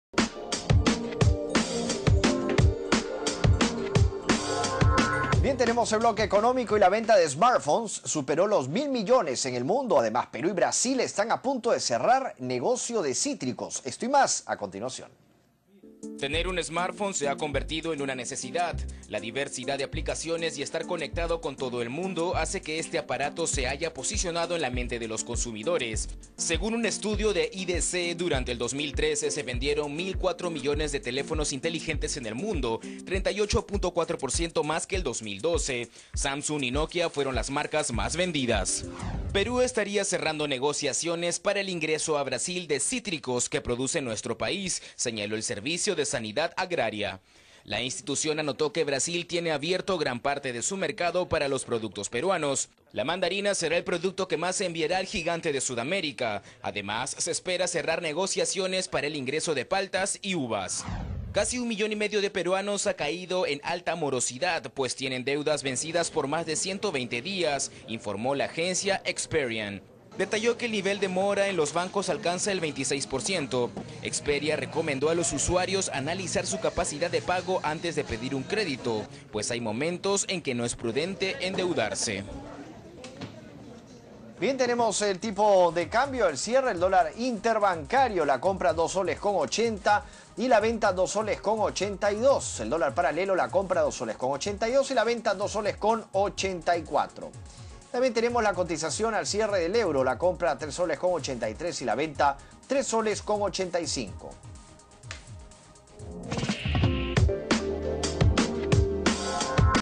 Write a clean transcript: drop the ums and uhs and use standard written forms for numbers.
Bien, tenemos el bloque económico y la venta de smartphones superó los 1.000 millones en el mundo. Además, Perú y Brasil están a punto de cerrar negocio de cítricos. Esto y más a continuación. Tener un smartphone se ha convertido en una necesidad. La diversidad de aplicaciones y estar conectado con todo el mundo hace que este aparato se haya posicionado en la mente de los consumidores. Según un estudio de IDC, durante el 2013 se vendieron 1.004 millones de teléfonos inteligentes en el mundo, 38.4% más que el 2012. Samsung y Nokia fueron las marcas más vendidas. Perú estaría cerrando negociaciones para el ingreso a Brasil de cítricos que produce nuestro país, señaló el Servicio de Sanidad Agraria. La institución anotó que Brasil tiene abierto gran parte de su mercado para los productos peruanos. La mandarina será el producto que más se enviará al gigante de Sudamérica. Además, se espera cerrar negociaciones para el ingreso de paltas y uvas. Casi 1,5 millones de peruanos ha caído en alta morosidad, pues tienen deudas vencidas por más de 120 días, informó la agencia Experian. Detalló que el nivel de mora en los bancos alcanza el 26%. Expedia recomendó a los usuarios analizar su capacidad de pago antes de pedir un crédito, pues hay momentos en que no es prudente endeudarse. Bien, tenemos el tipo de cambio, el cierre, el dólar interbancario, la compra 2 soles con 80 y la venta 2 soles con 82. El dólar paralelo, la compra 2 soles con 82 y la venta 2 soles con 84. También tenemos la cotización al cierre del euro, la compra 3 soles con 83 y la venta 3 soles con 85.